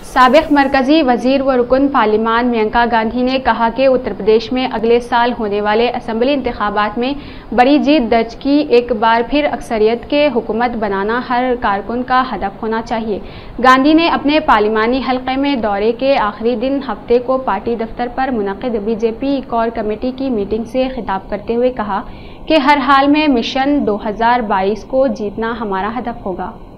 साबिक मरकजी वजीर व रुकन पार्लिमान मेनका गांधी ने कहा कि उत्तर प्रदेश में अगले साल होने वाले असम्बली इंतखाबात में बड़ी जीत दर्ज की एक बार फिर अक्सरियत के हुकूमत बनाना हर कारकुन का हदफ होना चाहिए। गांधी ने अपने पार्लिमानी हल्के में दौरे के आखिरी दिन हफ्ते को पार्टी दफ्तर पर मुनक़िद बीजेपी कोर कमेटी की मीटिंग से खिताब करते हुए कहा कि हर हाल में मिशन 2022 को जीतना हमारा हदफ होगा।